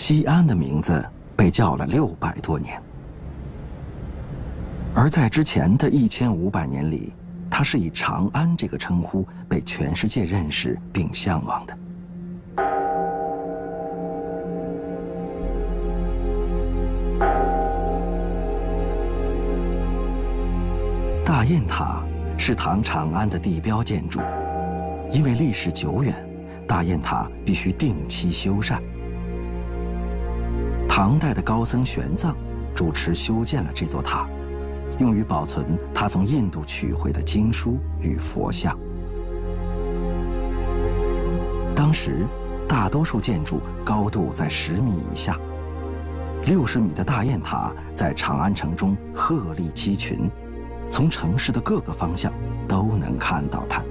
西安的名字被叫了600多年，而在之前的1500年里，它是以长安这个称呼被全世界认识并向往的。大雁塔是唐长安的地标建筑，因为历史久远，大雁塔必须定期修缮。唐代的高僧玄奘主持修建了这座塔，用于保存他从印度取回的经书与佛像。当时，大多数建筑高度在10米以下，60米的大雁塔在长安城中鹤立鸡群，从城市的各个方向都能看到它。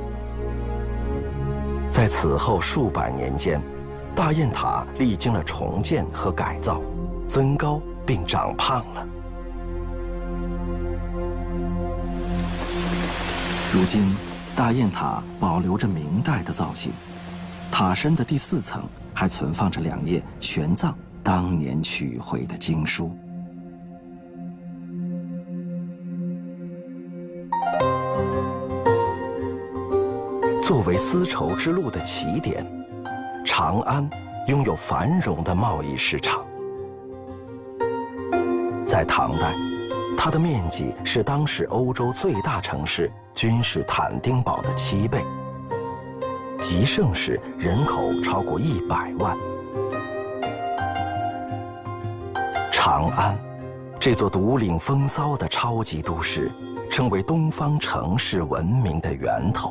在此后数百年间，大雁塔历经了重建和改造，增高并长胖了。如今，大雁塔保留着明代的造型，塔身的第4层还存放着2页玄奘当年取回的经书。作为丝绸之路的起点，长安拥有繁荣的贸易市场。在唐代，它的面积是当时欧洲最大城市君士坦丁堡的7倍，极盛时人口超过100万。长安，这座独领风骚的超级都市，成为东方城市文明的源头。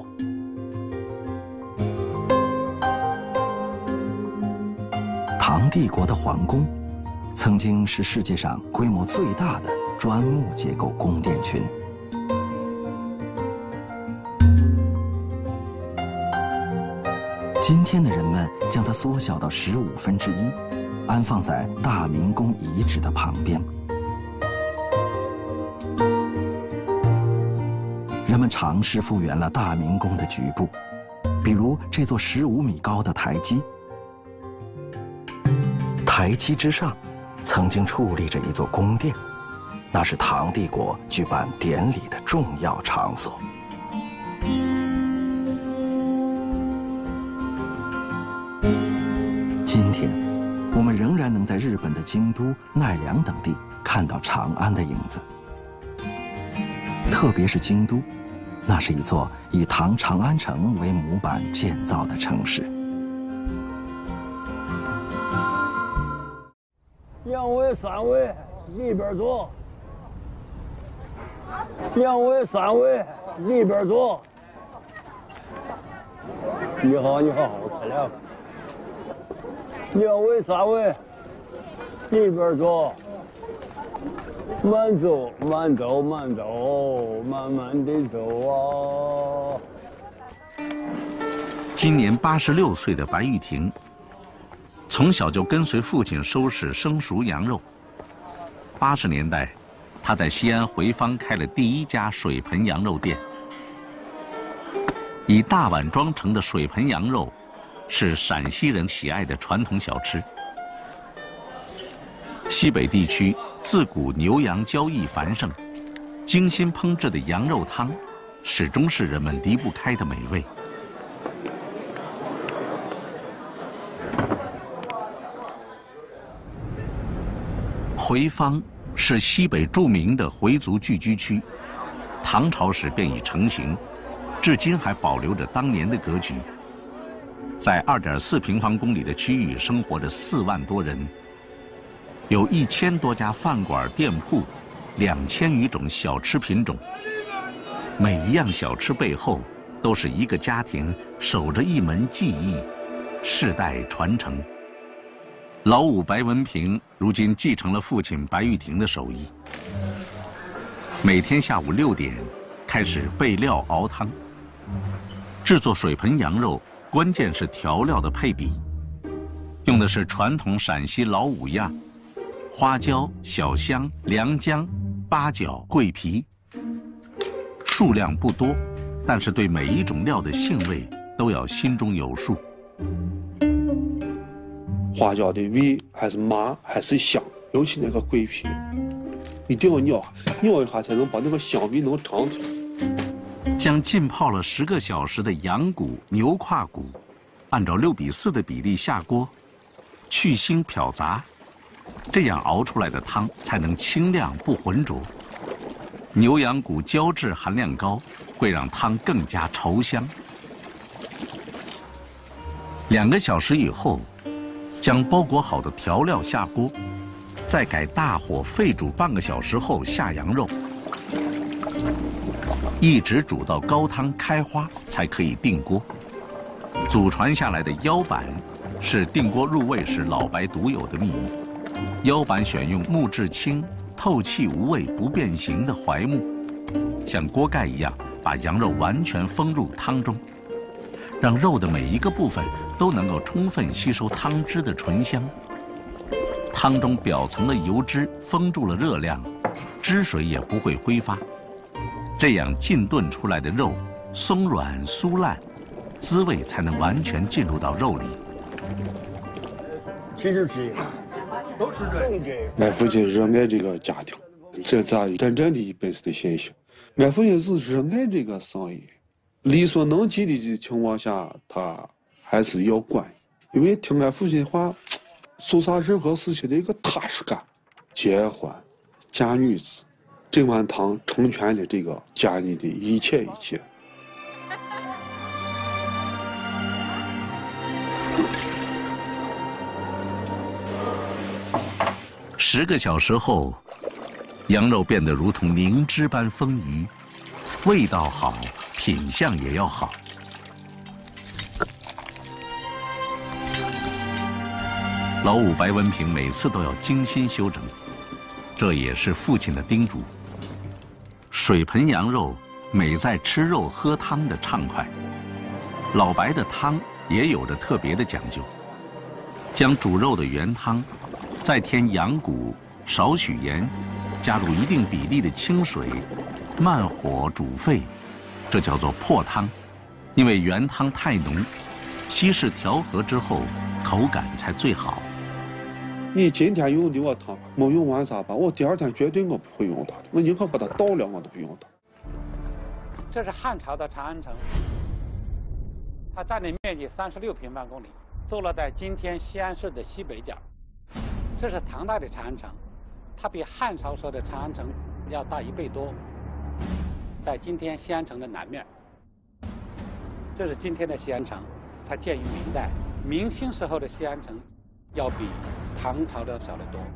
唐帝国的皇宫，曾经是世界上规模最大的砖木结构宫殿群。今天的人们将它缩小到1/15，安放在大明宫遗址的旁边。人们尝试复原了大明宫的局部，比如这座15米高的台基。台基之上，曾经矗立着一座宫殿，那是唐帝国举办典礼的重要场所。今天，我们仍然能在日本的京都、奈良等地看到长安的影子。特别是京都，那是一座以唐长安城为模板建造的城市。 2位、3位，里边坐。2位、3位，里边坐。你好，你好，我看了。2位、3位，里边坐。慢走，慢走，慢走，慢慢地走啊。 今年86岁的白玉婷，从小就跟随父亲收拾生熟羊肉。80年代，他在西安回坊开了第1家水盆羊肉店。以大碗装成的水盆羊肉，是陕西人喜爱的传统小吃。西北地区自古牛羊交易繁盛，精心烹制的羊肉汤，始终是人们离不开的美味。回坊是西北著名的回族聚居区，唐朝时便已成型，至今还保留着当年的格局。在2.4平方公里的区域生活着4万多人，有1000多家饭馆店铺，2000余种小吃品种。每一样小吃背后，都是一个家庭守着一门技艺，世代传承。老五白文平如今继承了父亲白玉婷的手艺，每天下午6点开始备料熬汤。制作水盆羊肉，关键是调料的配比，用的是传统陕西老五样：花椒、小香、良姜、八角、桂皮。数量不多，但是对每一种料的性味都要心中有数。 花椒的味还是麻还是香，尤其那个桂皮，一定要咬一下才能把那个香味能尝出来。 将浸泡了10个小时的羊骨、牛胯骨，按照6:4的比例下锅，去腥漂杂，这样熬出来的汤才能清亮不浑浊。牛羊骨胶质含量高，会让汤更加稠香。2个小时以后，将包裹好的调料下锅，再改大火沸煮半个小时后下羊肉，一直煮到高汤开花才可以定锅。祖传下来的腰板是定锅入味时老白独有的秘密。腰板选用木质轻、透气无味、不变形的槐木，像锅盖一样把羊肉完全封入汤中，让肉的每一个部分都能够充分吸收汤汁的醇香。汤中表层的油脂封住了热量，汁水也不会挥发，这样浸炖出来的肉松软酥烂，滋味才能完全进入到肉里。 其实是都是这个。 俺父亲热爱这个家庭，这咱真正的本事的现象。俺父亲是热爱这个生意，力所能及的情况下，他还是要管，因为听俺父亲话，做啥任何事情的一个踏实感。结婚、嫁女子，这碗汤成全了这个家里的一切一切。 10个小时后，羊肉变得如同凝脂般丰腴，味道好，品相也要好。老五白文平每次都要精心修整，这也是父亲的叮嘱。水盆羊肉美在吃肉喝汤的畅快，老白的汤也有着特别的讲究，将煮肉的原汤，再添羊骨、少许盐，加入一定比例的清水，慢火煮沸，这叫做破汤。因为原汤太浓，稀释调和之后，口感才最好。 你今天用的我汤没用完咋办？我第2天绝对我不会用它，我宁可把它倒了，我都不用它。 这是汉朝的长安城，它占地面积36平方公里，坐落在今天西安市的西北角。这是唐代的长安城，它比汉朝时候的长安城要大1倍多，在今天西安城的南面。这是今天的西安城，它建于明代，明清时候的西安城要比唐朝的小得多。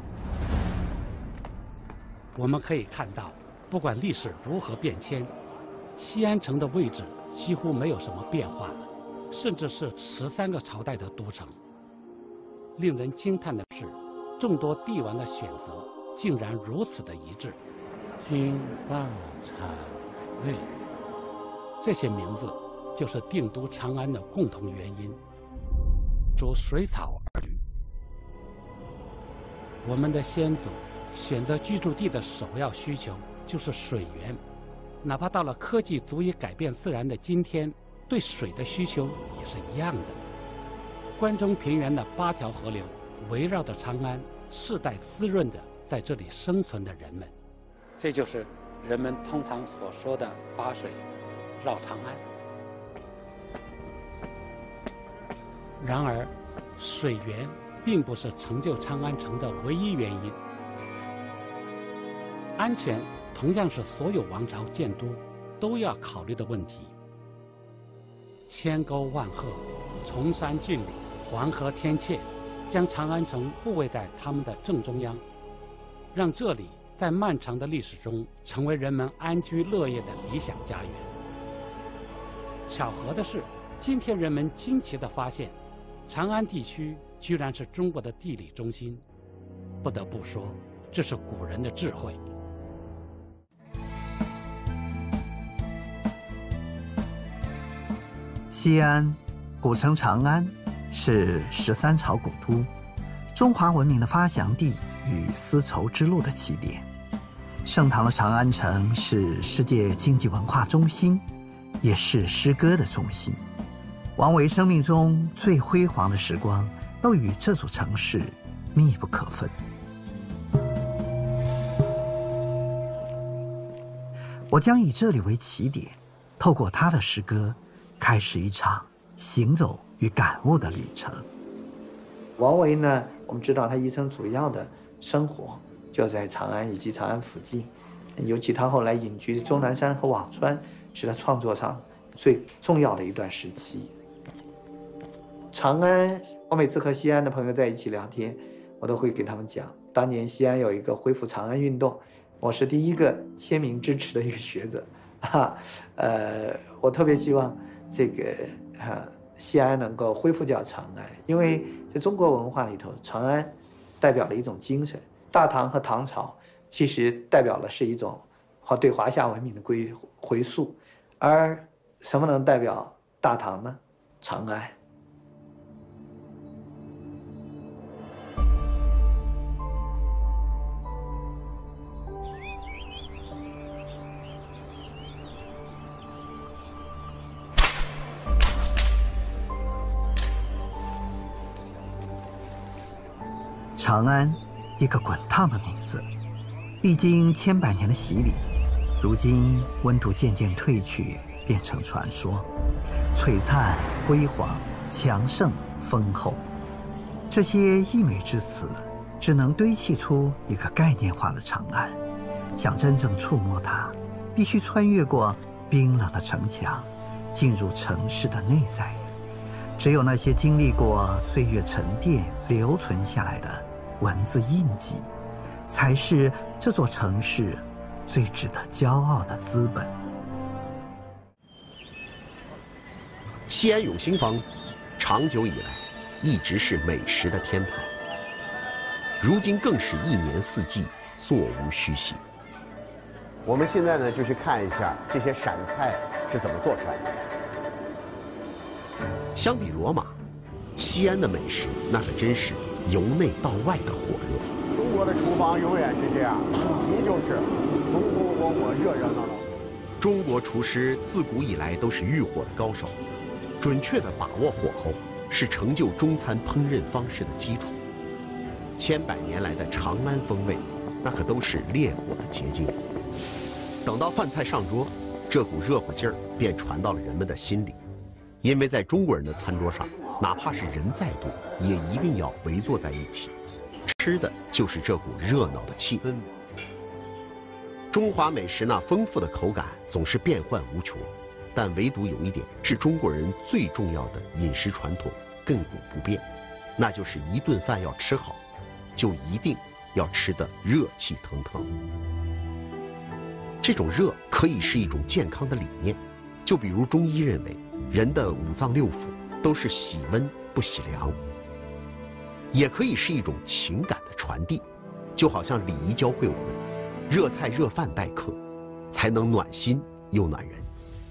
我们可以看到，不管历史如何变迁，西安城的位置几乎没有什么变化，甚至是13个朝代的都城。令人惊叹的是，众多帝王的选择竟然如此的一致。金、霸、产、魏，这些名字就是定都长安的共同原因。逐水草而居。我们的先祖选择居住地的首要需求就是水源，哪怕到了科技足以改变自然的今天，对水的需求也是一样的。关中平原的8条河流围绕着长安，世代滋润着在这里生存的人们。 这就是人们通常所说的八水绕长安。 然而，水源并不是成就长安城的唯一原因。安全同样是所有王朝建都都要考虑的问题。千沟万壑，崇山峻岭，黄河天堑，将长安城护卫在他们的正中央，让这里在漫长的历史中成为人们安居乐业的理想家园。巧合的是，今天人们惊奇地发现，长安地区居然是中国的地理中心。不得不说，这是古人的智慧。 西安，古称长安，是13朝古都，中华文明的发祥地与丝绸之路的起点。盛唐的长安城是世界经济文化中心，也是诗歌的中心。王维生命中最辉煌的时光， 都与这座城市密不可分。我将以这里为起点，透过他的诗歌，开始一场行走与感悟的旅程。王维呢，我们知道他一生主要的生活就在长安以及长安附近，尤其他后来隐居终南山和辋川，是他创作上最重要的一段时期。长安，我每次和西安的朋友在一起聊天，我都会给他们讲，当年西安有一个恢复长安运动，我是第一个签名支持的一个学者，我特别希望这个西安能够恢复掉长安，因为在中国文化里头，长安代表了一种精神。大唐和唐朝其实代表了是一种对华夏文明的回溯，而什么能代表大唐呢？长安。长安，一个滚烫的名字，历经千百年的洗礼，如今温度渐渐退去，变成传说。璀璨、辉煌、强盛、丰厚，这些溢美之词，只能堆砌出一个概念化的长安。想真正触摸它，必须穿越过冰冷的城墙，进入城市的内在。只有那些经历过岁月沉淀、留存下来的文字印记，才是这座城市最值得骄傲的资本。 西安永兴坊长久以来一直是美食的天堂，如今更是一年四季座无虚席。我们现在呢，就去看一下这些陕菜是怎么做出来的。相比罗马，西安的美食那可真是由内到外的火热。中国的厨房永远是这样，主题就是红红火火、热热闹闹。中国厨师自古以来都是遇火的高手，准确地把握火候是成就中餐烹饪方式的基础。千百年来的长安风味，那可都是烈火的结晶。等到饭菜上桌，这股热乎劲儿便传到了人们的心里。因为在中国人的餐桌上，哪怕是人再多，也一定要围坐在一起，吃的就是这股热闹的气氛。中华美食那丰富的口感总是变幻无穷，但唯独有一点是中国人最重要的饮食传统亘古不变，那就是一顿饭要吃好，就一定要吃得热气腾腾。这种热可以是一种健康的理念，就比如中医认为，人的五脏六腑都是喜温不喜凉，也可以是一种情感的传递，就好像礼仪教会我们，热菜热饭待客，才能暖心又暖人。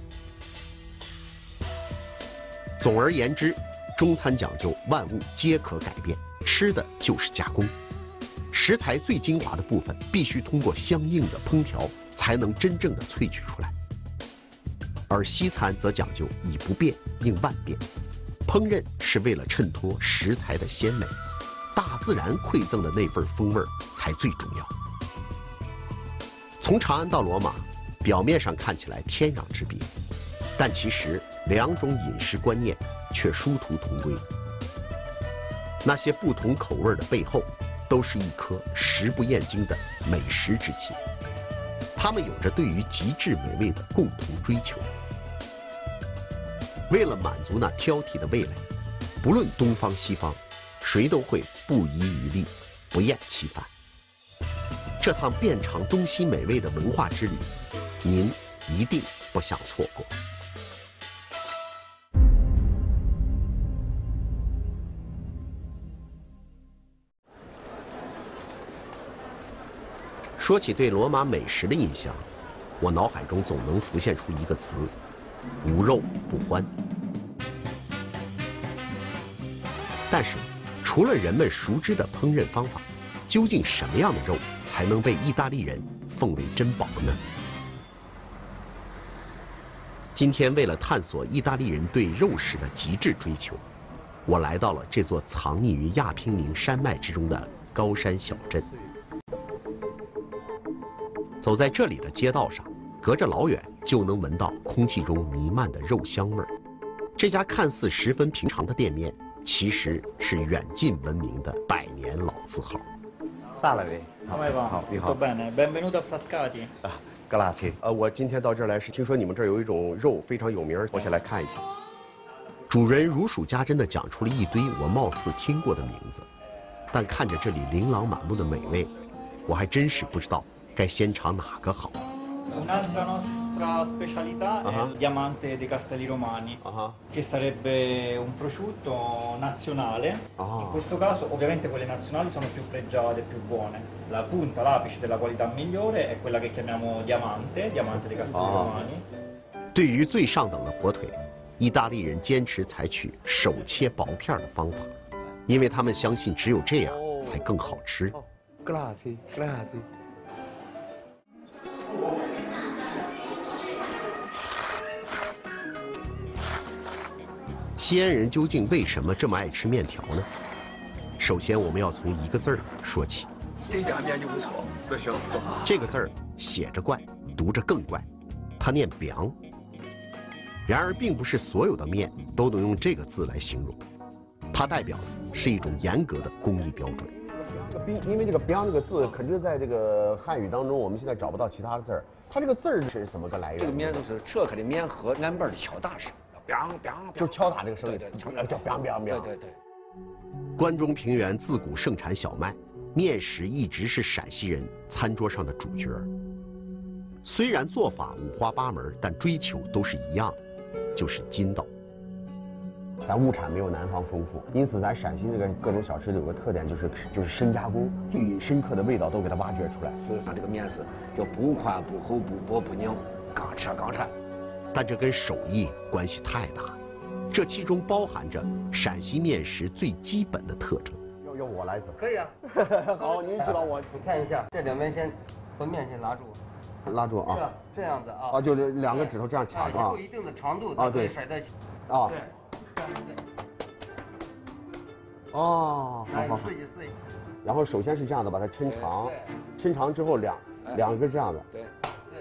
总而言之，中餐讲究万物皆可改变，吃的就是加工，食材最精华的部分必须通过相应的烹调，才能真正的萃取出来。而西餐则讲究以不变应万变，烹饪是为了衬托食材的鲜美，大自然馈赠的那份风味才最重要。从长安到罗马，表面上看起来天壤之别，但其实两种饮食观念却殊途同归。那些不同口味的背后，都是一颗食不厌精的美食之心，他们有着对于极致美味的共同追求。为了满足那挑剔的味蕾，不论东方西方，谁都会不遗余力，不厌其烦。这趟遍尝东西美味的文化之旅，您一定不想错过。说起对罗马美食的印象，我脑海中总能浮现出一个词：无肉不欢。但是，除了人们熟知的烹饪方法，究竟什么样的肉才能被意大利人奉为珍宝呢？今天，为了探索意大利人对肉食的极致追求， 我来到了这座藏匿于亚平宁山脉之中的高山小镇。走在这里的街道上，隔着老远就能闻到空气中弥漫的肉香味儿。这家看似十分平常的店面，其实是远近闻名的百年老字号。萨拉维，好，你好。 Benvenuto a Frascati。 格拉切。我今天到这儿来是听说你们这儿有一种肉非常有名，我想来看一下。主人如数家珍地讲出了一堆我貌似听过的名字，但看着这里琳琅满目的美味，我还真是不知道该先尝哪个好。 Un'altra nostra specialità è il diamante dei Castelli Romani, che sarebbe un prosciutto nazionale. In questo caso, ovviamente, quelle nazionali sono più pregiate, più buone. La punta, l'apice della qualità migliore è quella che chiamiamo diamante dei Castelli Romani. 对于最上等的火腿，意大利人坚持采取手切薄片的方法，因为他们相信只有这样才更好吃。 Grazie. 西安人究竟为什么这么爱吃面条呢？首先，我们要从一个字儿说起。 这家面就不错，那行走。 这个字儿写着怪，读着更怪，它念“biang”。然而，并不是所有的面都能用这个字来形容，它代表的是一种严格的工艺标准。 因为这个 “biang” 这个字，肯定在这个汉语当中，我们现在找不到其他的字儿。它这个字儿是怎么个来源？ 这个面就是扯开的面和俺辈儿的敲打声。 就敲打这个声音， 对， 叫 biang。 对。 关中平原自古盛产小麦，面食一直是陕西人餐桌上的主角。虽然做法五花八门，但追求都是一样的，就是筋道。 咱物产没有南方丰富，因此咱陕西这个各种小吃有个特点，就是深加工，最深刻的味道都给它挖掘出来。 所以说这个面是叫不宽不厚不薄不拧，刚吃刚馋。 但这跟手艺关系太大，这其中包含着陕西面食最基本的特征。 要我来走？ 可以啊。 好，您指导我。 你看一下，这两边先和面先拉住， 拉住啊。 这样子啊。 就是两个指头这样卡住啊。 够一定的长度对， 甩在一起。 啊。 对。 好。 自己。 然后首先是这样的，把它抻长，抻长之后两个这样的。 对。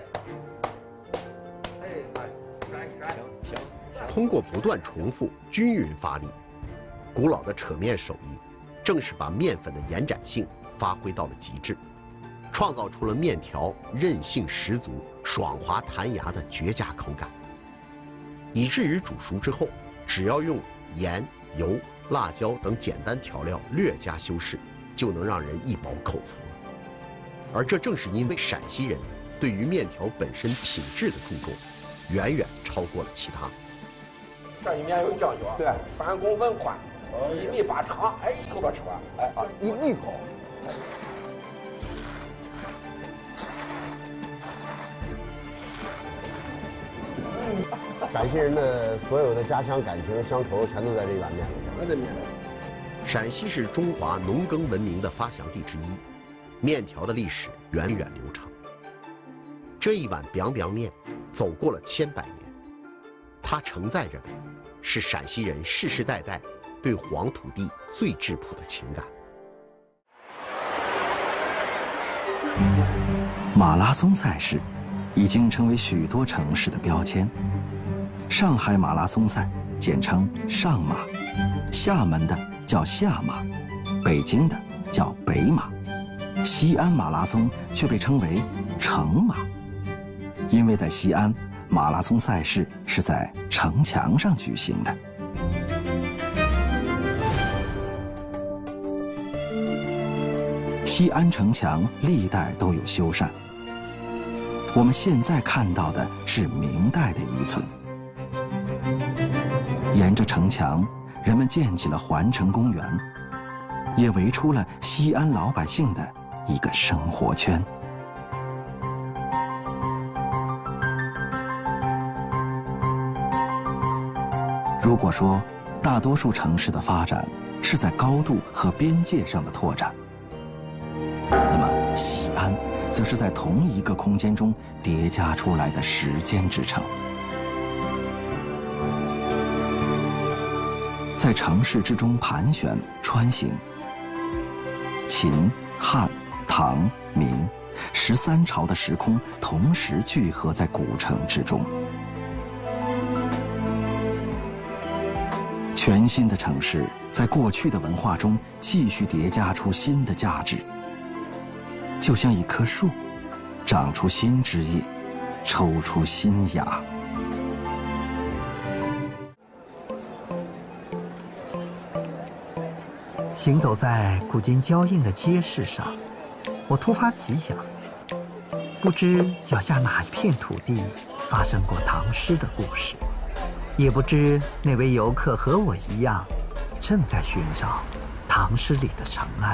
通过不断重复、均匀发力，古老的扯面手艺，正是把面粉的延展性发挥到了极致，创造出了面条韧性十足、爽滑弹牙的绝佳口感。以至于煮熟之后，只要用盐、油、辣椒等简单调料略加修饰，就能让人一饱口福了。而这正是因为陕西人对于面条本身品质的注重，远远超过了其他。 这里面有讲究啊， 对 3公分宽，1米8长，一口把吃完， 一口。陕西人的所有的家乡感情乡愁，全都在这碗面里。 陕西是中华农耕文明的发祥地之一，面条的历史源远流长。这一碗 biang 面走过了千百年，它承载着的是陕西人世世代代对黄土地最质朴的情感。 马拉松赛事已经成为许多城市的标签。上海马拉松赛简称上马，厦门的叫下马，北京的叫北马，西安马拉松却被称为城马，因为在西安，马拉松赛事是在城墙上举行的。西安城墙历代都有修缮，我们现在看到的是明代的遗存。沿着城墙，人们建起了环城公园，也围出了西安老百姓的一个生活圈。如果说大多数城市的发展是在高度和边界上的拓展，那么西安则是在同一个空间中叠加出来的时间之城。 在城市之中盘旋穿行。秦、汉、唐、明13朝的时空同时聚合在古城之中。全新的城市在过去的文化中继续叠加出新的价值，就像一棵树，长出新枝叶，抽出新芽。 行走在古今交映的街市上，我突发奇想，不知脚下哪一片土地发生过唐诗的故事，也不知那位游客和我一样，正在寻找唐诗里的长安。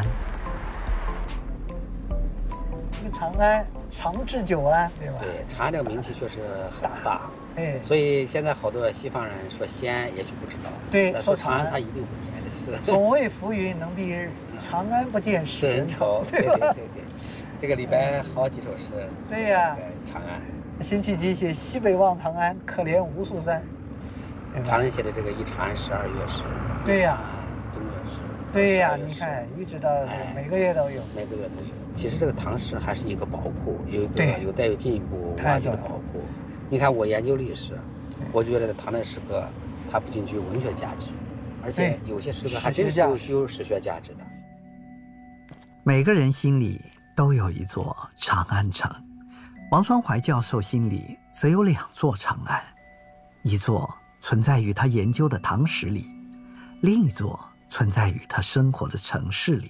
这个长安长治久安，对吧？ 对，长安这个名气确实很大。哎，所以现在好多西方人说西安，也许不知道。 对， 说长安他一定不知道。是。 总谓浮云能蔽日，长安不见使人愁， 对吧？对。这个李白好几首诗。 对呀。 长安。 辛弃疾写西北望长安，可怜无数山。 唐人写的这个一长安12月诗。 对呀。 正月诗。 对呀，你看一直到每个月都有。 每个月都有。其实这个唐诗还是一个宝库，有待有进一步挖掘的宝库。你看我研究历史，我觉得唐代诗歌它不仅具有文学价值，而且有些诗歌还真是有史学价值的。 每个人心里都有一座长安城，王双怀教授心里则有2座长安，一座存在于他研究的唐史里，另一座存在于他生活的城市里。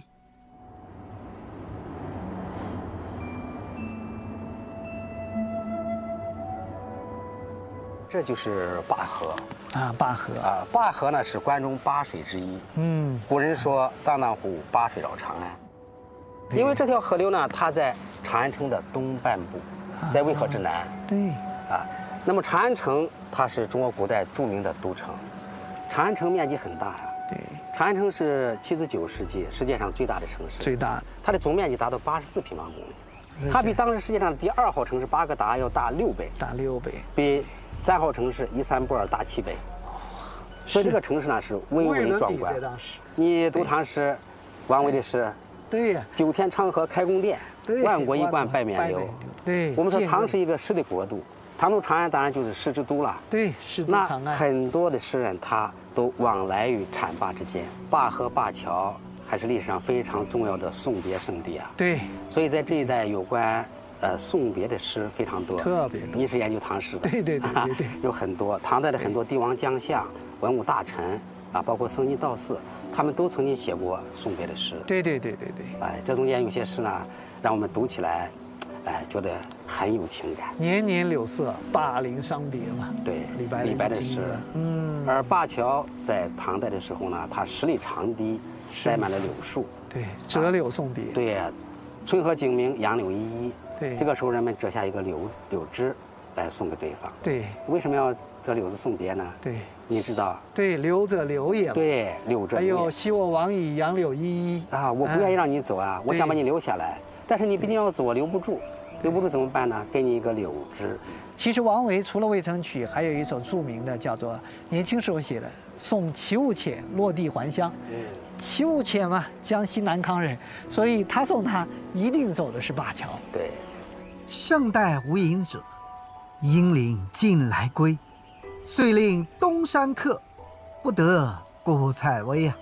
这就是灞河啊，灞河啊，灞河呢是关中8水之一。古人说“荡荡乎灞水绕长安”，因为这条河流呢，它在长安城的东半部，在渭河之南。 对啊，那么长安城它是中国古代著名的都城，长安城面积很大呀。 对， 长安城是7至9世纪世界上最大的城市， 最大， 它的总面积达到84平方公里，它比当时世界上的第2号城市巴格达要大6倍，比3号城市伊斯坦布尔大7倍，所以这个城市呢是巍巍壮观。你读唐诗，王维的诗， 对呀 ，9天长河开宫殿，万国一冠拜冕旒。 对， 我们说唐是一个诗的国度，唐都长安当然就是诗之都了。 对，诗都长安。 那很多的诗人他都往来于浐灞之间，灞河、灞桥还是历史上非常重要的送别圣地啊。 对， 所以在这一带有关送别的诗非常多， 特别多。 你是研究唐诗的， 对， 有很多唐代的很多帝王将相、文武大臣啊，包括僧尼道士，他们都曾经写过送别的诗。 对。 哎，这中间有些诗呢，让我们读起来，哎，觉得很有情感。 年年柳色，灞陵伤别嘛。 对，李白的诗。而灞桥在唐代的时候呢，它10里长堤，栽满了柳树。 对，折柳送别。 对呀，春和景明，杨柳依依。 对， 这个时候人们折下一个柳枝来送给对方。 对， 为什么要折柳子送别呢？ 对， 你知道？ 对，留着柳也。 对，柳着。 还有昔我往矣，杨柳依依。 啊，我不愿意让你走啊，我想把你留下来，但是你毕竟要走，我留不住，留不住怎么办呢？给你一个柳枝。 其实王维除了《渭城曲》，还有一首著名的，叫做年轻时候写的《送齐物潜落地还乡》。齐物潜嘛，江西南康人，所以他送他一定走的是灞桥。 对。 胜代无隐者，应领尽来归。遂令东山客，不得郭采薇呀。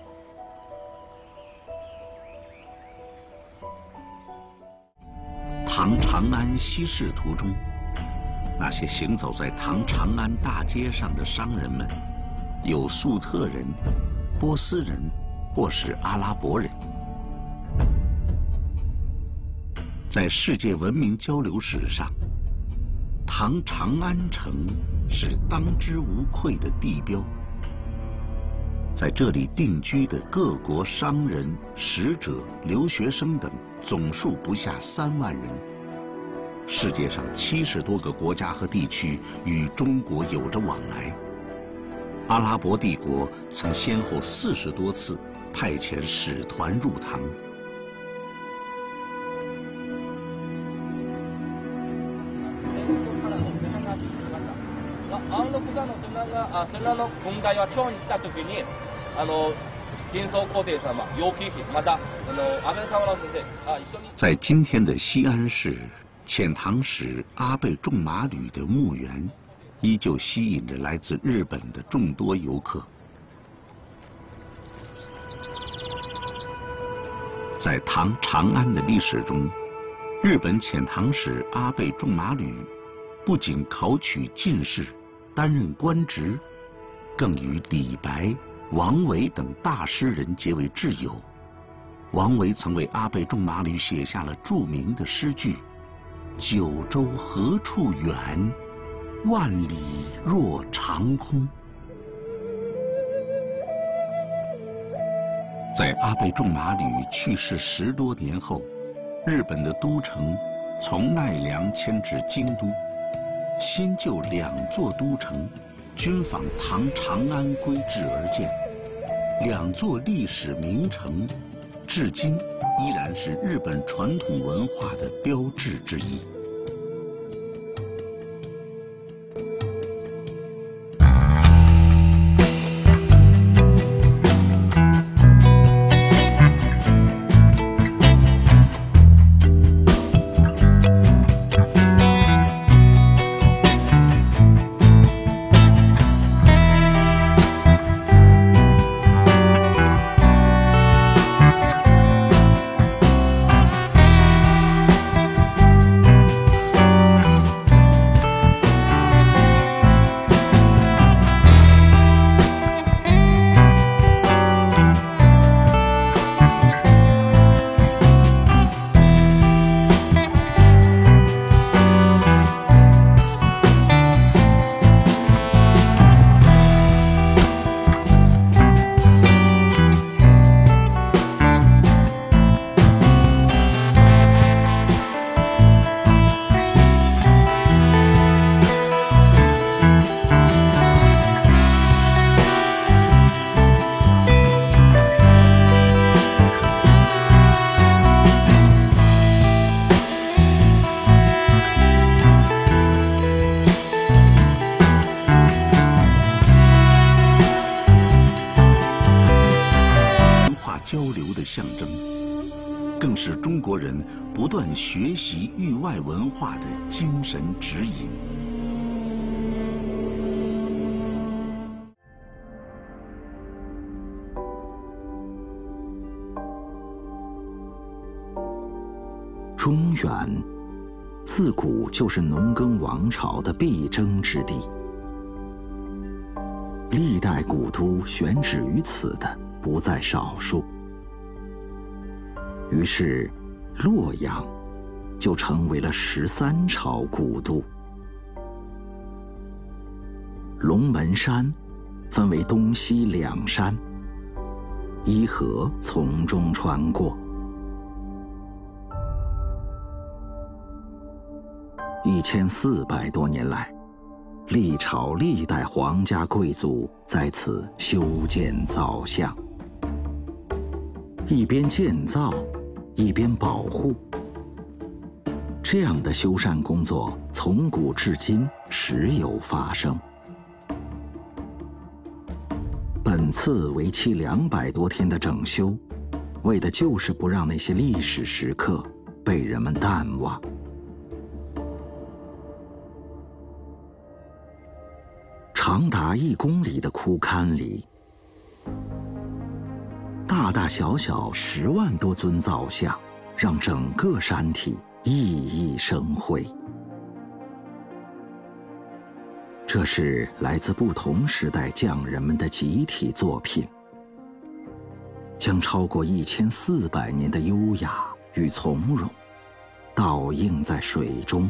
唐长安西仕途中，那些行走在唐长安大街上的商人们，有粟特人、波斯人，或是阿拉伯人。在世界文明交流史上，唐长安城是当之无愧的地标。在这里定居的各国商人、使者、留学生等总数不下3万人。世界上70多个国家和地区与中国有着往来。阿拉伯帝国曾先后40多次派遣使团入唐。 アンロク座の砂の今回は町に来た時に在今天的西安市，遣唐使阿倍仲麻吕的墓园，依旧吸引着来自日本的众多游客。在唐长安的历史中，日本遣唐使阿倍仲麻吕不仅考取进士，担任官职，更与李白、王维等大诗人结为挚友。王维曾为阿倍仲麻吕写下了著名的诗句：“九州何处远，万里若长空。”在阿倍仲麻吕去世10多年后，日本的都城从奈良迁至京都，新旧2座都城均仿唐长安规制而建，2座历史名城至今依然是日本传统文化的标志之一。交流的象征，更是中国人不断学习域外文化的精神指引。 中原自古就是农耕王朝的必争之地，历代古都选址于此的不在少数。于是，洛阳就成为了13朝古都。龙门山分为东西2山，伊河从中穿过。1400多年来，历朝历代皇家贵族在此修建造像，一边建造，一边保护。这样的修缮工作从古至今时有发生。本次为期200多天的整修，为的就是不让那些历史时刻被人们淡忘。长达1公里的窟龛里，大大小小10万多尊造像，让整个山体熠熠生辉。这是来自不同时代匠人们的集体作品，将超过1400年的优雅与从容倒映在水中，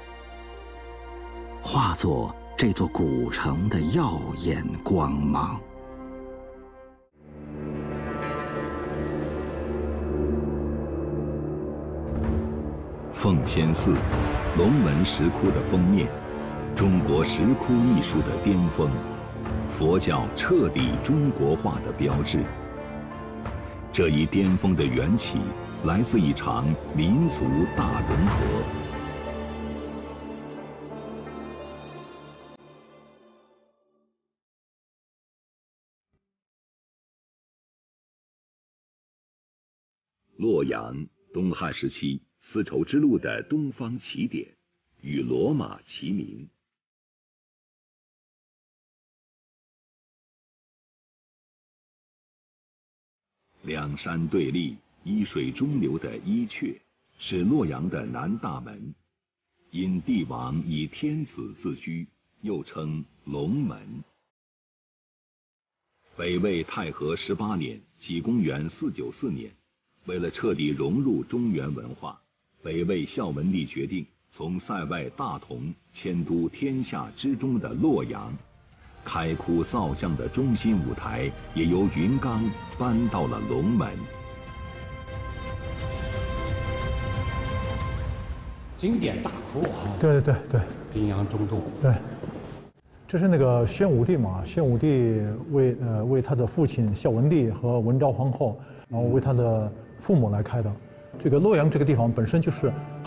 化作这座古城的耀眼光芒。 奉先寺龙门石窟的封面，中国石窟艺术的巅峰，佛教彻底中国化的标志。这一巅峰的缘起，来自一场民族大融合。 洛阳，东汉时期丝绸之路的东方起点，与罗马齐名。两山对立，依水中流的伊阙，是洛阳的南大门。因帝王以天子自居，又称龙门。北魏太和18年，即公元494年，为了彻底融入中原文化，北魏孝文帝决定从塞外大同迁都天下之中的洛阳。开窟造像的中心舞台也由云冈搬到了龙门。 经典大窟啊！ 对， 滨阳中洞。 对，这是那个宣武帝嘛？宣武帝为他的父亲孝文帝和文昭皇后，然后为他的父母来开的。这个洛阳这个地方本身就是。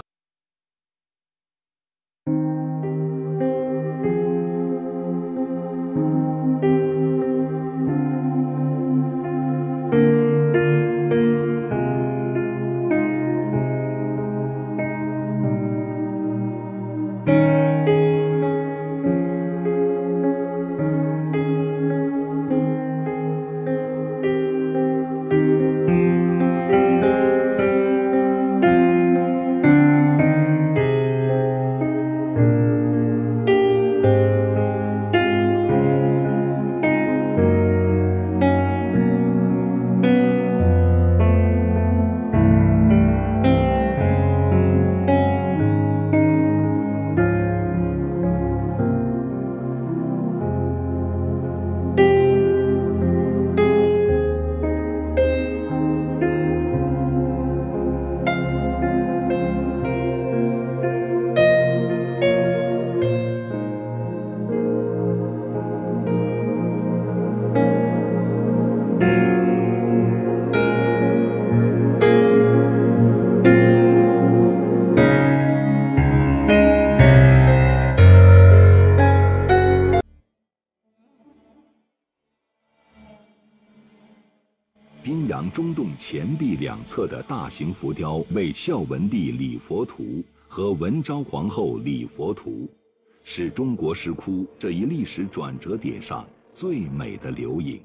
滨阳中洞前壁两侧的大型浮雕为孝文帝礼佛图和文昭皇后礼佛图，是中国石窟这一历史转折点上最美的留影。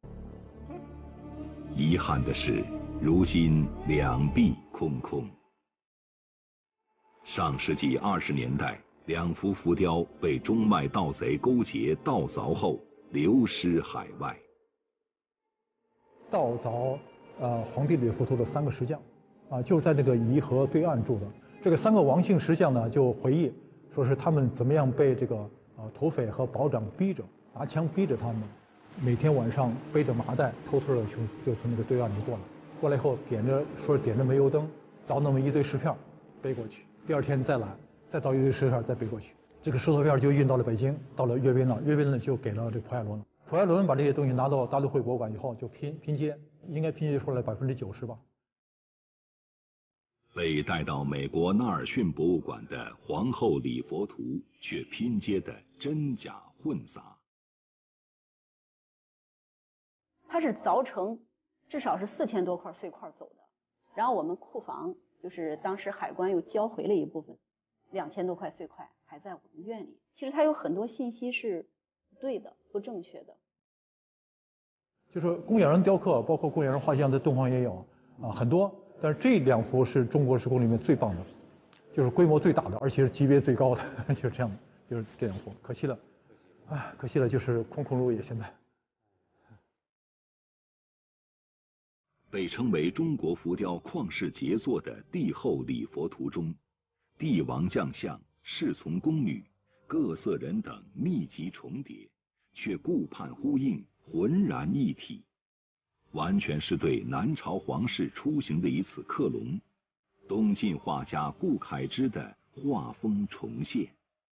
遗憾的是，如今两壁空空。上世纪20年代，两幅浮雕被中外盗贼勾结盗凿后流失海外。 盗凿皇帝礼佛图的3个石像，就是在那个沂河对岸住的。这个3个王姓石像呢，就回忆说是他们怎么样被这个土匪和保长逼着，拿枪逼着他们，每天晚上背着麻袋，偷偷的就从那个对岸就过来以后点着煤油灯，凿那么一堆石片背过去，第2天再来，再凿一堆石片再背过去。这个石头片就运到了北京，到了阅兵了，阅兵呢就给了这蒲海伦。蒲海伦把这些东西拿到大都会博物馆以后，就拼接，应该拼接出来90%吧。 被带到美国纳尔逊博物馆的皇后礼佛图却拼接的真假混杂。 它是凿成至少是4000多块碎块走的，然后我们库房就是当时海关又交回了一部分，2000多块碎块还在我们院里。其实它有很多信息是不对的、不正确的。 就是公冶人雕刻，包括公冶人画像，在敦煌也有很多。但是这2幅是中国石窟里面最棒的，就是规模最大的，而且是级别最高的，就是这样的，就是这2幅。可惜了，可惜了，就是空空如也。现在被称为中国浮雕旷世杰作的帝后礼佛图中，帝王将相、侍从宫女、各色人等密集重叠，却顾盼呼应，浑然一体，完全是对南朝皇室出行的一次克隆，东晋画家顾恺之的画风重现。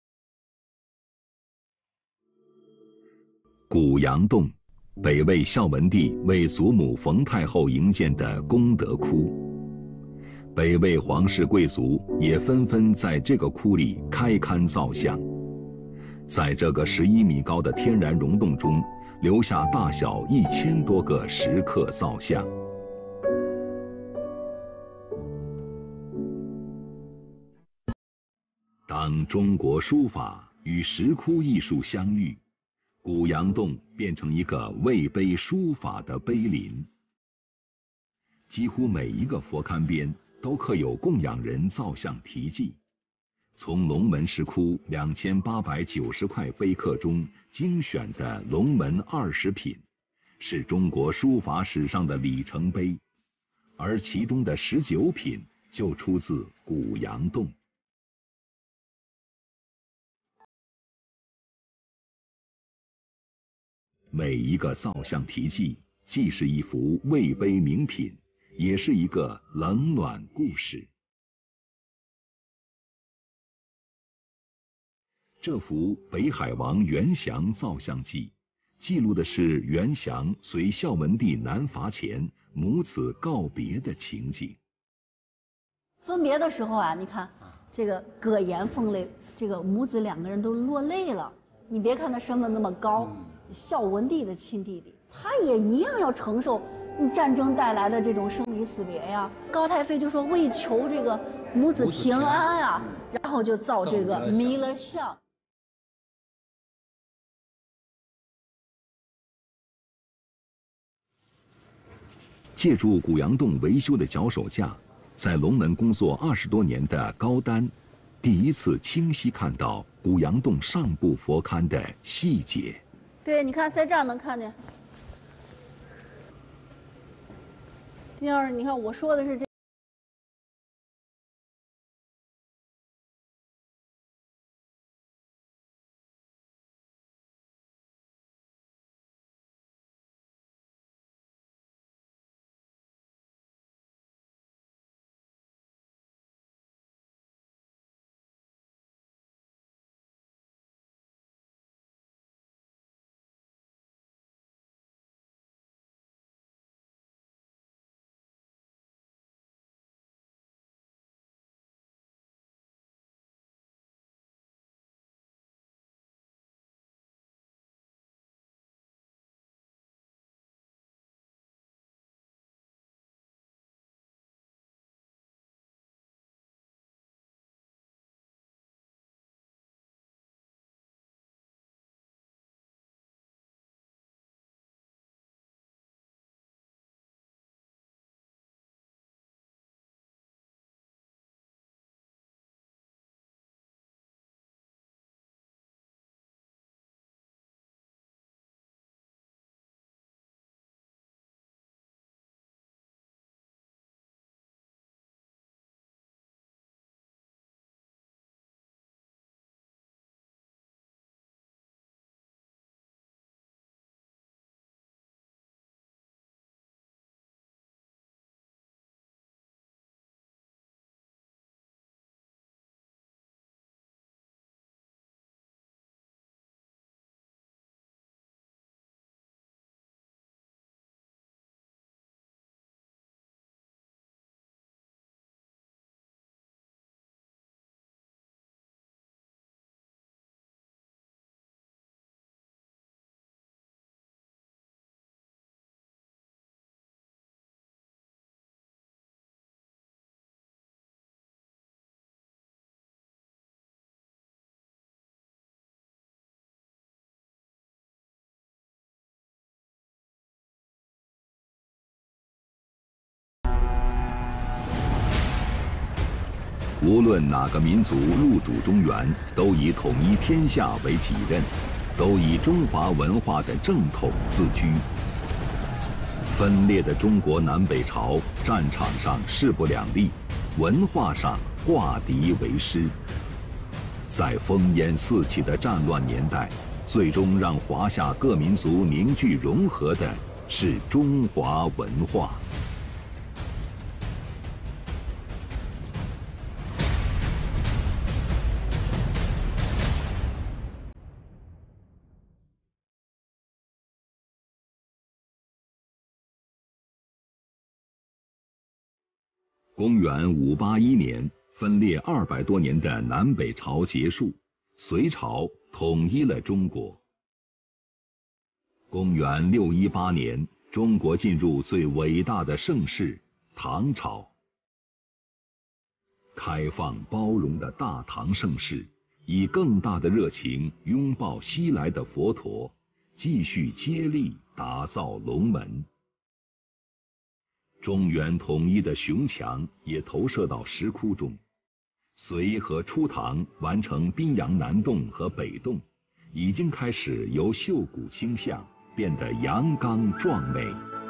古阳洞，北魏孝文帝为祖母冯太后营建的功德窟，北魏皇室贵族也纷纷在这个窟里开龛造像，在这个11米高的天然溶洞中，留下大小1000多个石刻造像。 中国书法与石窟艺术相遇，古阳洞变成一个魏碑书法的碑林。几乎每一个佛龛边都刻有供养人造像题记。从龙门石窟2890块碑刻中精选的龙门20品，是中国书法史上的里程碑，而其中的19品就出自古阳洞。每一个造像题记，既是一幅魏碑名品，也是一个冷暖故事。这幅北海王元祥造像记，记录的是元祥随孝文帝南伐前母子告别的情景。 分别的时候啊，你看这个葛颜凤泪，这个母子两个人都落泪了。你别看他身份那么高，孝文帝的亲弟弟，他也一样要承受战争带来的这种生离死别呀。高太妃就说为求这个母子平安呀，然后就造这个弥勒像。 借助古阳洞维修的脚手架，在龙门工作20多年的高丹，第一次清晰看到古阳洞上部佛龛的细节。 对，你看在这儿能看见。第二，你看我说的是这。 无论哪个民族入主中原，都以统一天下为己任，都以中华文化的正统自居。分裂的中国南北朝，战场上势不两立，文化上化敌为师。在烽烟四起的战乱年代，最终让华夏各民族凝聚融合的是中华文化。公元581年，分裂200多年的南北朝结束，隋朝统一了中国。公元618年，中国进入最伟大的盛世唐朝。开放包容的大唐盛世， 以更大的热情拥抱西来的佛陀，继续接力打造龙门。中原统一的雄强也投射到石窟中。隋和初唐完成宾阳南洞和北洞，已经开始由秀骨倾向变得阳刚壮美。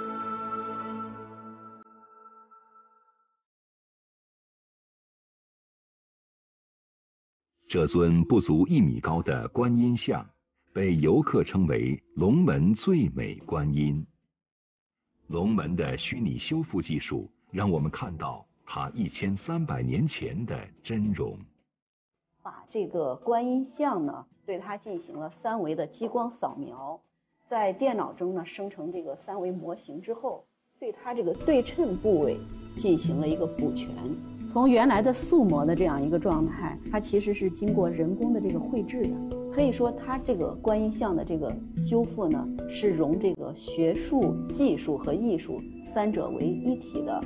这尊不足1米高的观音像，被游客称为龙门最美观音。龙门的虚拟修复技术，让我们看到它1300年前的真容。 把这个观音像呢，对它进行了3维的激光扫描，在电脑中呢生成这个3维模型之后，对它这个对称部位进行了一个补全。从原来的素模的这样一个状态，它其实是经过人工的这个绘制的。可以说，它这个观音像的这个修复呢，是融这个学术、技术和艺术3者为一体的。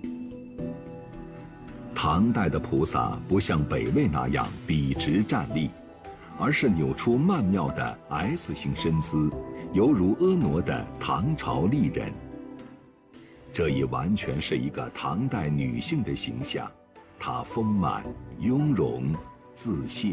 唐代的菩萨不像北魏那样笔直站立，而是扭出曼妙的 S 型身姿，犹如婀娜的唐朝丽人。这已完全是一个唐代女性的形象，她丰满、雍容、自信。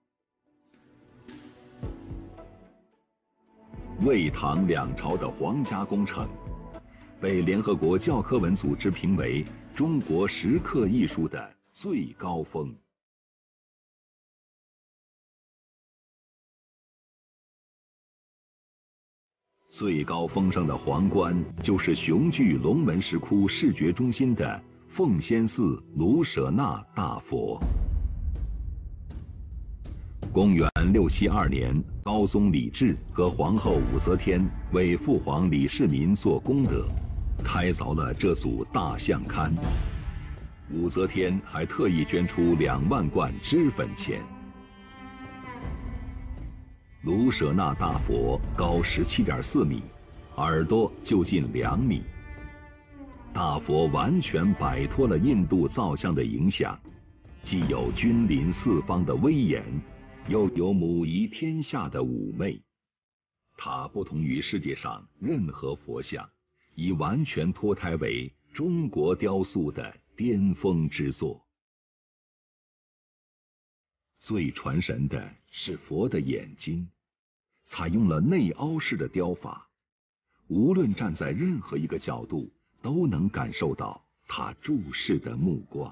魏唐2朝的皇家工程，被联合国教科文组织评为中国石刻艺术的最高峰。最高峰上的皇冠，就是雄踞龙门石窟视觉中心的奉先寺卢舍那大佛。公元672年，高宗李治和皇后武则天为父皇李世民做功德，开凿了这组大像龛。武则天还特意捐出2万贯脂粉钱。卢舍那大佛高17.4米，耳朵就近2米。大佛完全摆脱了印度造像的影响，既有君临四方的威严，又有母仪天下的妩媚。它不同于世界上任何佛像，已完全脱胎为中国雕塑的巅峰之作。最传神的是佛的眼睛，采用了内凹式的雕法，无论站在任何一个角度，都能感受到他注视的目光。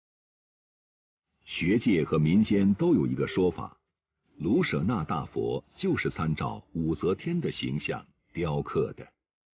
学界和民间都有一个说法，卢舍那大佛就是参照武则天的形象雕刻的。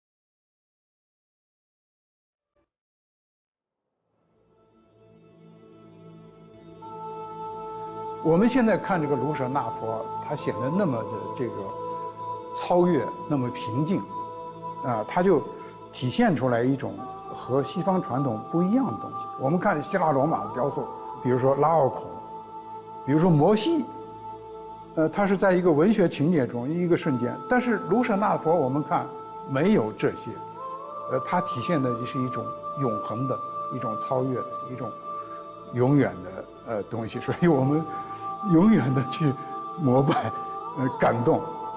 我们现在看这个卢舍那佛，它显得那么的这个超越，那么平静，它就体现出来一种和西方传统不一样的东西。我们看希腊罗马的雕塑，比如说拉奥孔，比如说摩西，它是在一个文学情节中一个瞬间，但是卢舍那佛我们看没有这些，它体现的是一种永恒的、一种超越的、一种永远的东西，所以我们永远的去膜拜、感动。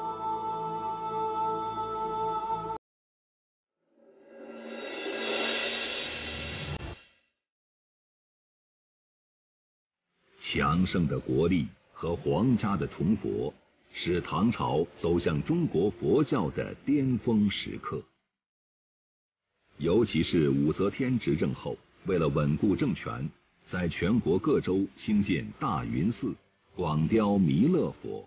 强盛的国力和皇家的崇佛，使唐朝走向中国佛教的巅峰时刻。尤其是武则天执政后，为了稳固政权，在全国各州兴建大云寺，广雕弥勒佛。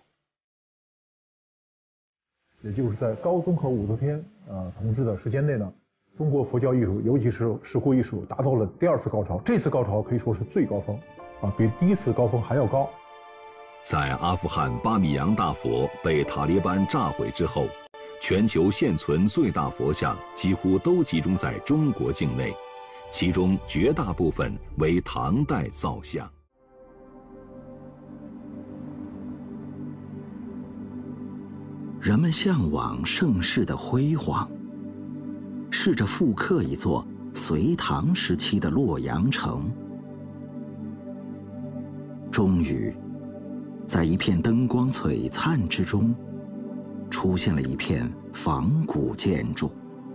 也就是在高宗和武则天统治的时间内呢，中国佛教艺术，尤其是石窟艺术，达到了第2次高潮。这次高潮可以说是最高峰，比第1次高峰还要高。 在阿富汗巴米扬大佛被塔利班炸毁之后，全球现存最大佛像几乎都集中在中国境内，其中绝大部分为唐代造像。 人们向往盛世的辉煌，试着复刻一座隋唐时期的洛阳城。终于， 在一片灯光璀璨之中，出现了一片仿古建筑。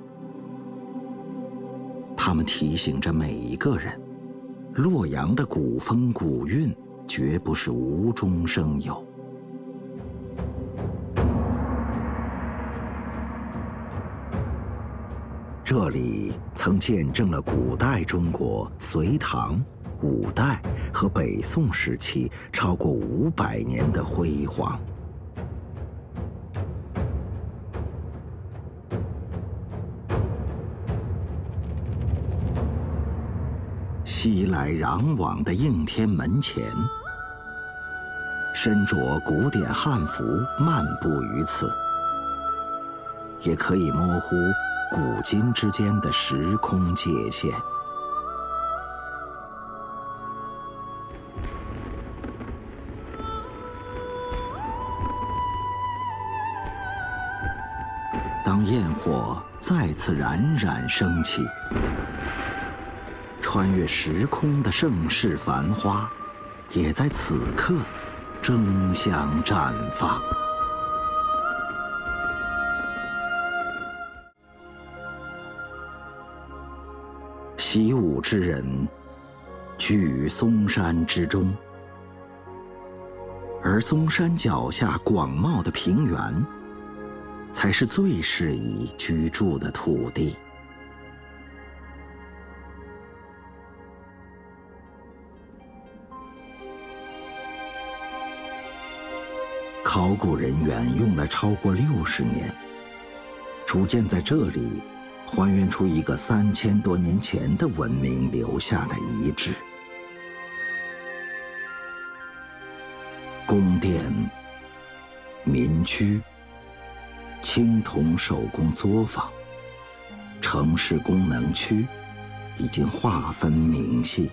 它们提醒着每一个人，洛阳的古风古韵绝不是无中生有。这里曾见证了古代中国隋唐、五代和北宋时期超过500年的辉煌。熙来攘往的应天门前，身着古典汉服漫步于此，也可以模糊古今之间的时空界限。当焰火再次冉冉升起，穿越时空的盛世繁花，也在此刻争相绽放。习武之人居于嵩山之中，而嵩山脚下广袤的平原，才是最适宜居住的土地。考古人员用了超过60年，逐渐在这里还原出一个3000多年前的文明留下的遗址。宫殿、民居、青铜手工作坊、城市功能区已经划分明细。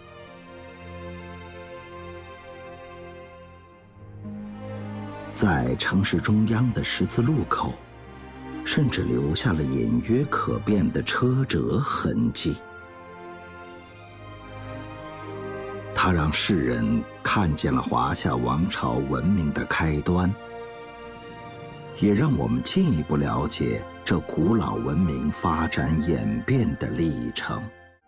在城市中央的十字路口，甚至留下了隐约可辨的车辙痕迹。它让世人看见了华夏王朝文明的开端，也让我们进一步了解这古老文明发展演变的历程。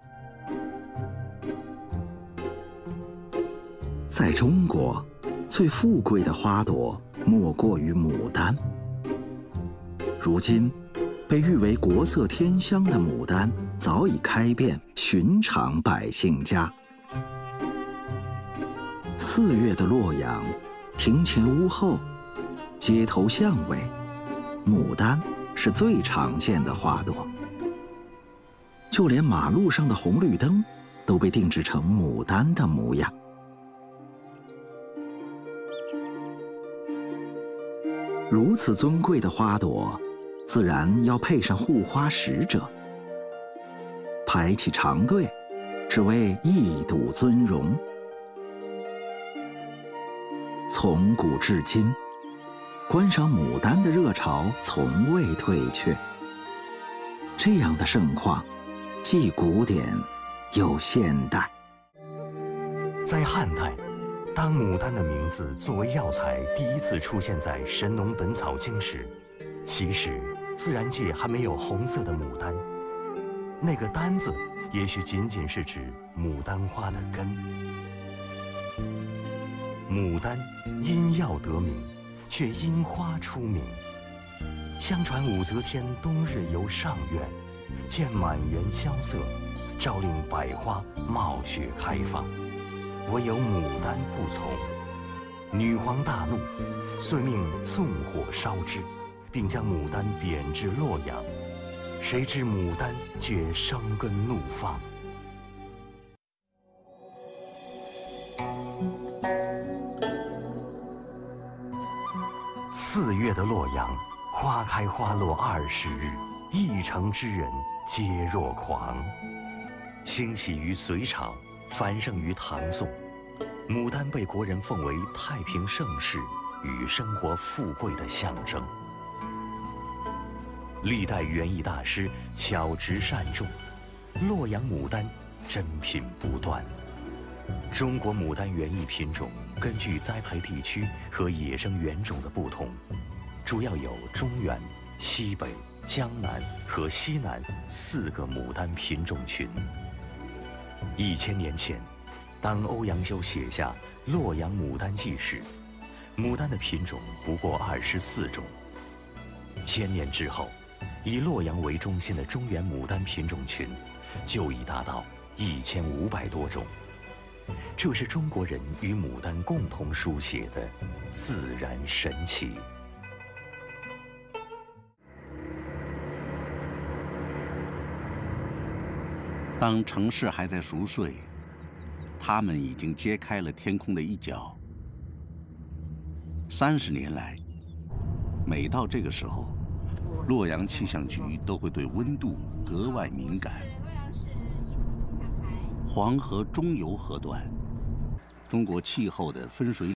在中国，最富贵的花朵莫过于牡丹。如今，被誉为国色天香的牡丹早已开遍寻常百姓家。4月的洛阳，庭前屋后、街头巷尾，牡丹是最常见的花朵。就连马路上的红绿灯都被定制成牡丹的模样。如此尊贵的花朵，自然要配上护花使者，排起长队，只为一睹尊容。从古至今，观赏牡丹的热潮从未退却。这样的盛况，既古典又现代。 在汉代，当牡丹的名字作为药材第一次出现在《神农本草经》时，其实自然界还没有红色的牡丹，那个“丹”字也许仅仅是指牡丹花的根。牡丹因药得名，却因花出名。相传武则天冬日游上苑，见满园萧瑟，诏令百花冒雪开放，唯有牡丹不从。女皇大怒，遂命纵火烧之，并将牡丹贬至洛阳。谁知牡丹却生根怒放。4月的洛阳，花开花落20日，一城之人皆若狂。兴起于隋朝，繁盛于唐宋，牡丹被国人奉为太平盛世与生活富贵的象征。历代园艺大师巧植善种，洛阳牡丹珍品不断。 中国牡丹园艺品种根据栽培地区和野生原种的不同，主要有中原、西北、江南和西南4个牡丹品种群。1000年前，当欧阳修写下《洛阳牡丹记》时，牡丹的品种不过24种。1000年之后，以洛阳为中心的中原牡丹品种群就已达到1500多种。这是中国人与牡丹共同书写的自然神奇。 当城市还在熟睡，他们已经揭开了天空的一角。30年来，每到这个时候，洛阳气象局都会对温度格外敏感。黄河中游河段，中国气候的分水。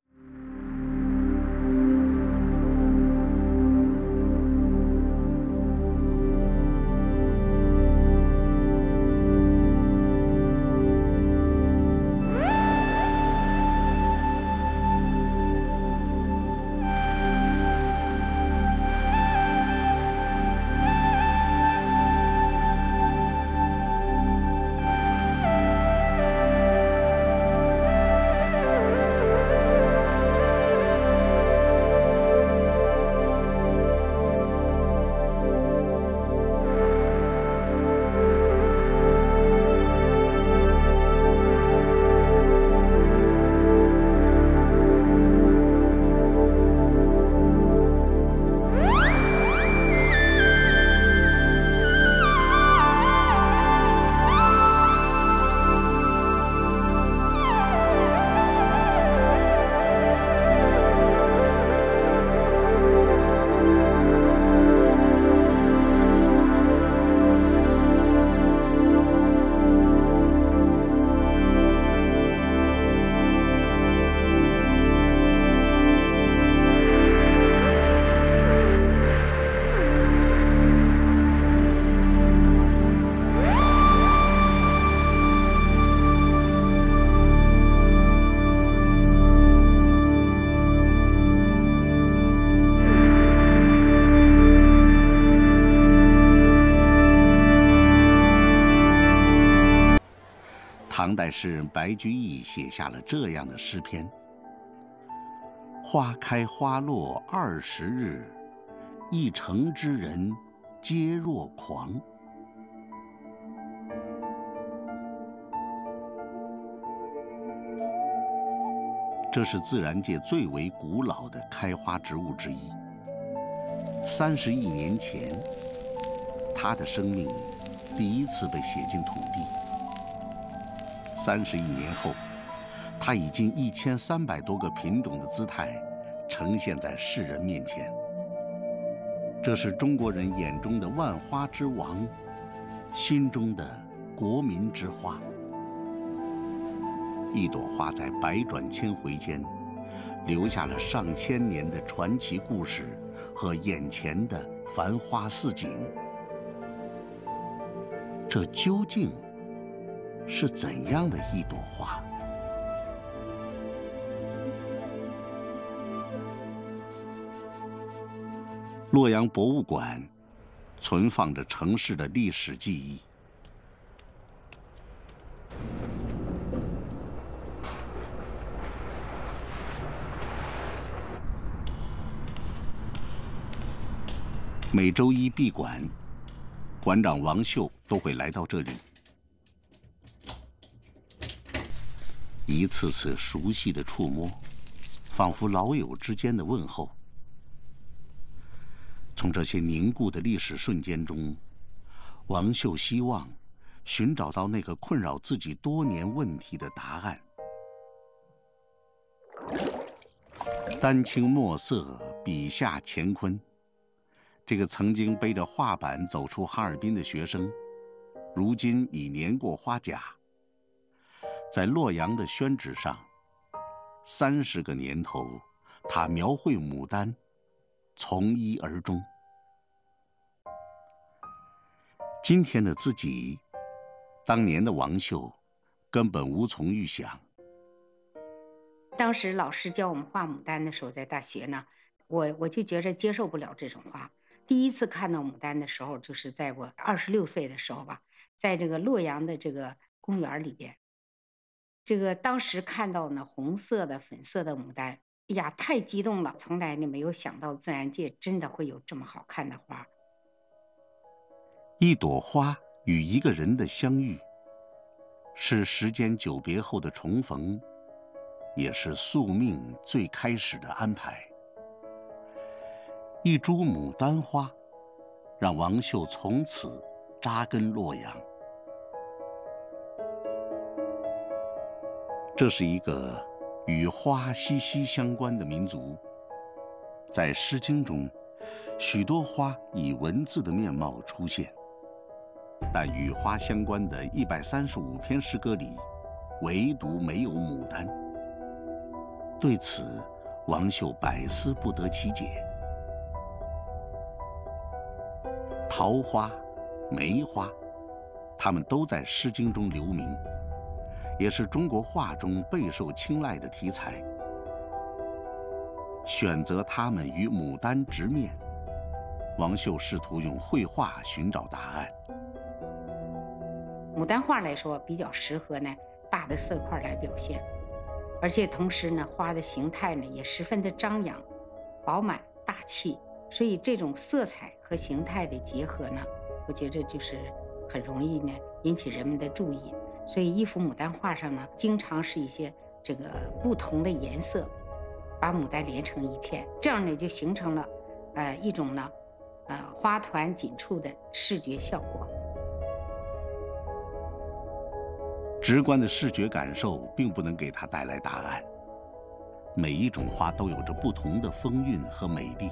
唐代诗人白居易写下了这样的诗篇：花开花落20日，一城之人皆若狂。这是自然界最为古老的开花植物之一。30亿年前，它的生命第一次被写进土地。30亿年后，它已经1300多个品种的姿态呈现在世人面前。这是中国人眼中的万花之王，心中的国民之花。一朵花在百转千回间，留下了上千年的传奇故事和眼前的繁花似锦。这究竟是怎样的一朵花？洛阳博物馆存放着城市的历史记忆。每周一闭馆，馆长王秀都会来到这里，一次次熟悉的触摸，仿佛老友之间的问候。从这些凝固的历史瞬间中，王秀希望寻找到那个困扰自己多年问题的答案。丹青墨色，笔下乾坤。这个曾经背着画板走出哈尔滨的学生，如今已年过花甲。在洛阳的宣纸上，30个年头，他描绘牡丹，从一而终。今天的自己，当年的王秀，根本无从预想， 当时老师教我们画牡丹的时候，在大学呢，我就觉着接受不了这种花。第一次看到牡丹的时候，就是在我26岁的时候吧，在这个洛阳的这个公园里边，这个当时看到呢红色的、粉色的牡丹，哎呀，太激动了！从来呢没有想到自然界真的会有这么好看的花。 一朵花与一个人的相遇，是时间久别后的重逢，也是宿命最开始的安排。一株牡丹花，让王秀从此扎根洛阳。这是一个与花息息相关的民族。在《诗经》中，许多花以文字的面貌出现，但与花相关的135篇诗歌里，唯独没有牡丹。对此，王秀百思不得其解。桃花、梅花，它们都在《诗经》中留名，也是中国画中备受青睐的题材。选择它们与牡丹直面，王秀试图用绘画寻找答案。 牡丹画来说，比较适合呢大的色块来表现，而且同时呢，花的形态呢也十分的张扬、饱满、大气，所以这种色彩和形态的结合呢，我觉着就是很容易呢引起人们的注意。所以一幅牡丹画上呢，经常是一些这个不同的颜色，把牡丹连成一片，这样呢就形成了一种呢花团锦簇的视觉效果。 直观的视觉感受并不能给它带来答案。每一种花都有着不同的风韵和美丽。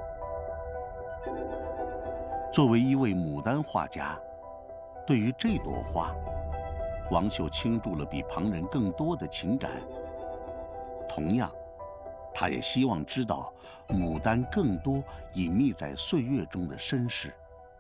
作为一位牡丹画家，对于这朵花，王秀倾注了比旁人更多的情感。同样，他也希望知道牡丹更多隐秘在岁月中的身世。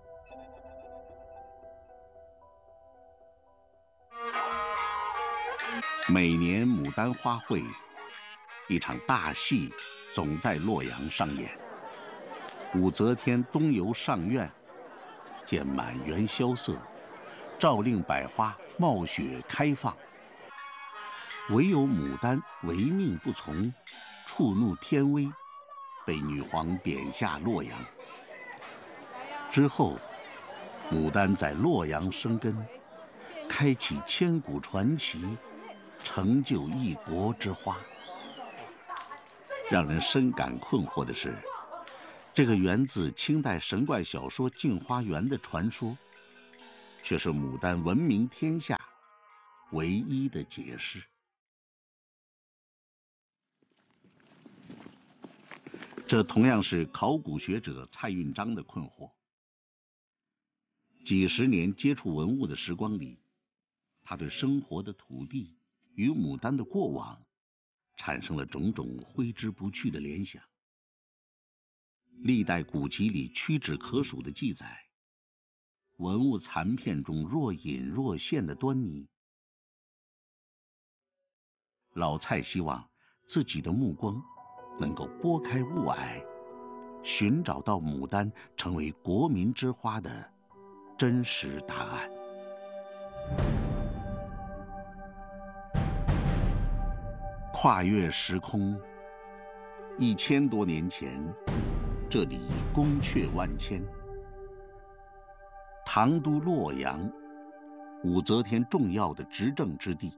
每年牡丹花会，一场大戏总在洛阳上演。武则天东游上苑，见满园萧瑟，诏令百花冒雪开放。唯有牡丹违命不从，触怒天威，被女皇贬下洛阳。之后，牡丹在洛阳生根，开启千古传奇，成就一国之花。让人深感困惑的是，这个源自清代神怪小说《镜花缘》的传说，却是牡丹闻名天下唯一的解释。这同样是考古学者蔡运章的困惑。几十年接触文物的时光里，他对生活的土地与牡丹的过往产生了种种挥之不去的联想。历代古籍里屈指可数的记载，文物残片中若隐若现的端倪。老蔡希望自己的目光能够拨开雾霭，寻找到牡丹成为国民之花的真实答案。跨越时空，1000多年前，这里宫阙万千。唐都洛阳，武则天重要的执政之地。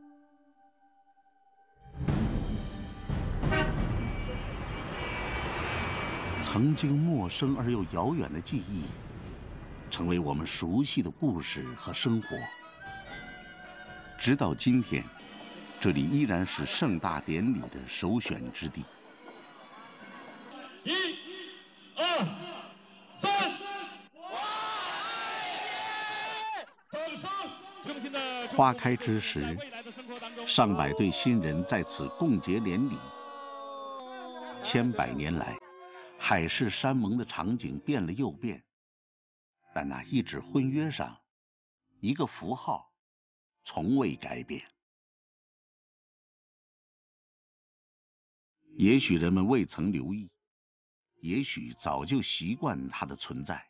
曾经陌生而又遥远的记忆，成为我们熟悉的故事和生活。直到今天，这里依然是盛大典礼的首选之地。 1、2、3， 花开之时，上百对新人在此共结连理。千百年来，海誓山盟的场景变了又变，但那一纸婚约上，一个符号，从未改变。 也许人们未曾留意，也许早就习惯它的存在。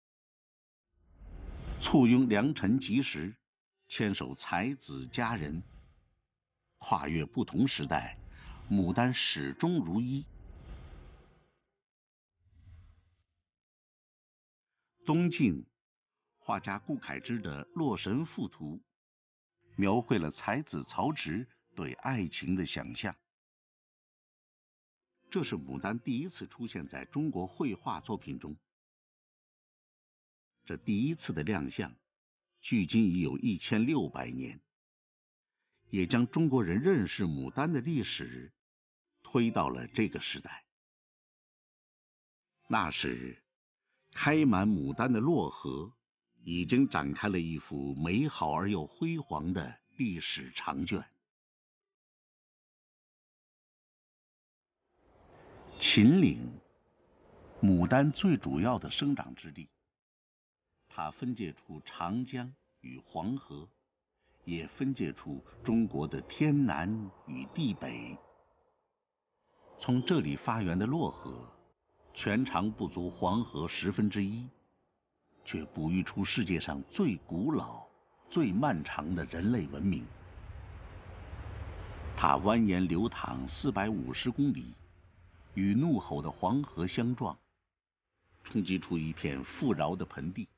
簇拥良辰吉时，牵手才子佳人，跨越不同时代，牡丹始终如一。东晋画家顾恺之的《洛神赋图》描绘了才子曹植对爱情的想象。这是牡丹第一次出现在中国绘画作品中。这第一次的亮相，距今已有1600年，也将中国人认识牡丹的历史推到了这个时代。那时，开满牡丹的洛河已经展开了一幅美好而又辉煌的历史长卷。秦岭，牡丹最主要的生长之地，它分界出长江与黄河，也分界出中国的天南与地北。从这里发源的洛河，全长不足黄河1/10，却哺育出世界上最古老、最漫长的人类文明。它蜿蜒流淌450公里，与怒吼的黄河相撞，冲击出一片富饶的盆地。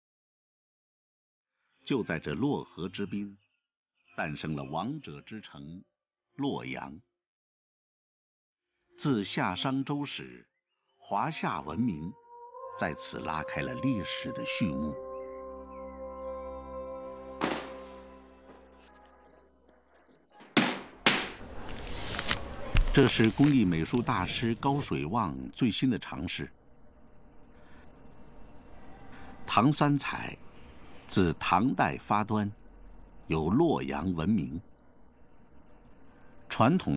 就在这洛河之滨，诞生了王者之城洛阳。自夏商周时，华夏文明在此拉开了历史的序幕。这是工艺美术大师高水旺最新的尝试。唐三彩自唐代发端，有洛阳闻名。传统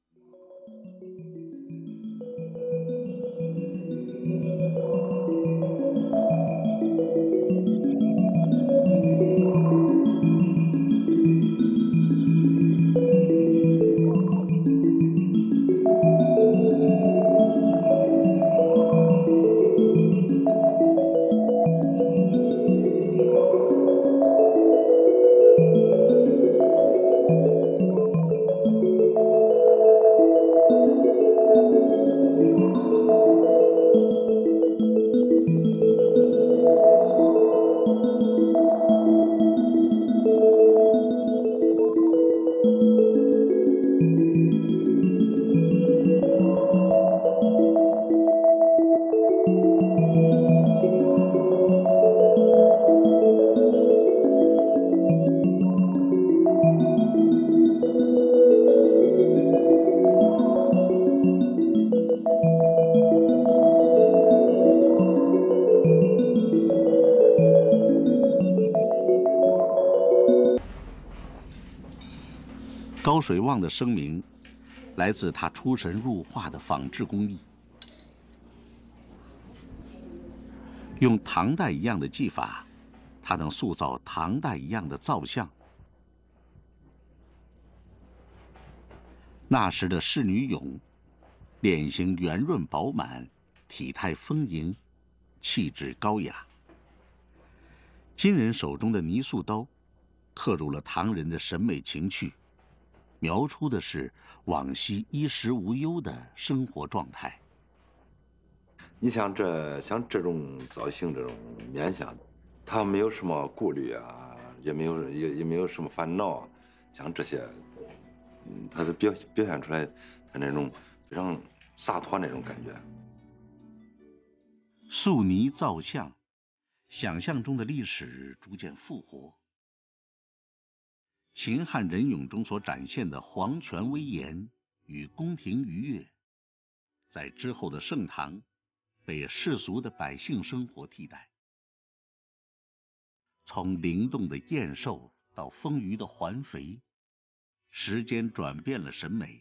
高水旺的声名来自他出神入化的仿制工艺，用唐代一样的技法，他能塑造唐代一样的造像。那时的仕女俑，脸型圆润饱满，体态丰盈，气质高雅。今人手中的泥塑刀，刻入了唐人的审美情趣，描出的是往昔衣食无忧的生活状态。 你像这种造型，这种面相，他没有什么顾虑啊，也没有什么烦恼啊，像这些，他都表现出来他那种非常洒脱那种感觉。 塑泥造像，想象中的历史逐渐复活。秦汉人俑中所展现的皇权威严与宫廷愉悦，在之后的盛唐被世俗的百姓生活替代。从灵动的燕瘦到丰腴的环肥，时间转变了审美。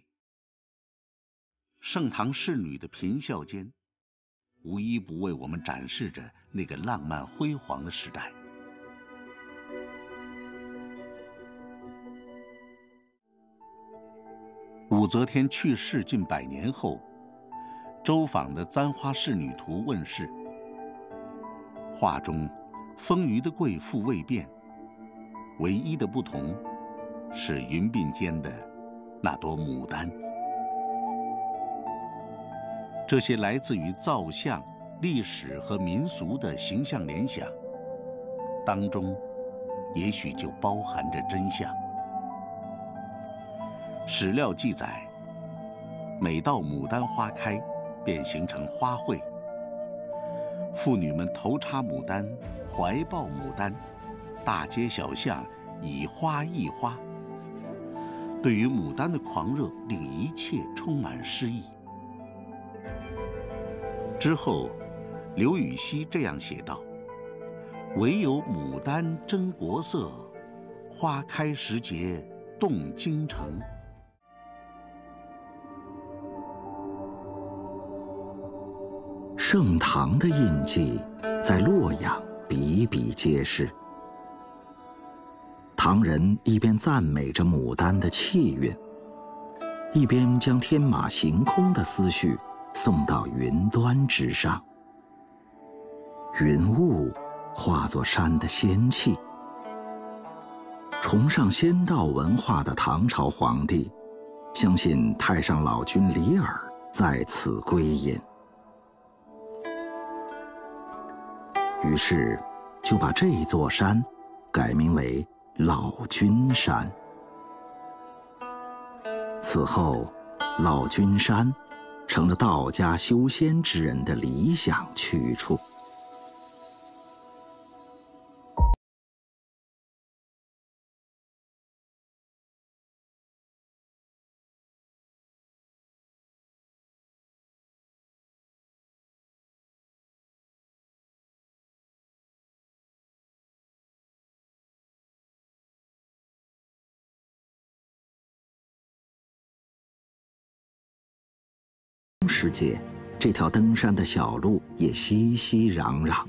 盛唐仕女的颦笑间，无一不为我们展示着那个浪漫辉煌的时代。 武则天去世近100年后，周昉的《簪花仕女图》问世。画中丰腴的贵妇未变，唯一的不同是云鬓间的那朵牡丹。这些来自于造像、历史和民俗的形象联想，当中也许就包含着真相。史料记载，每到牡丹花开，便形成花卉。妇女们头插牡丹，怀抱牡丹，大街小巷以花易花。对于牡丹的狂热，令一切充满诗意。之后，刘禹锡这样写道：“唯有牡丹真国色，花开时节动京城。” 盛唐的印记在洛阳比比皆是。唐人一边赞美着牡丹的气韵，一边将天马行空的思绪送到云端之上。云雾化作山的仙气。崇尚仙道文化的唐朝皇帝，相信太上老君李耳在此归隐。于是，就把这座山改名为老君山。此后，老君山成了道家修仙之人的理想去处。世界，这条登山的小路也熙熙攘攘。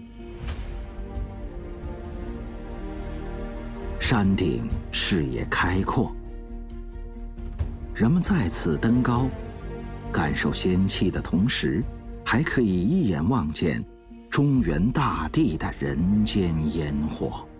山顶视野开阔，人们在此登高，感受仙气的同时，还可以一眼望见中原大地的人间烟火。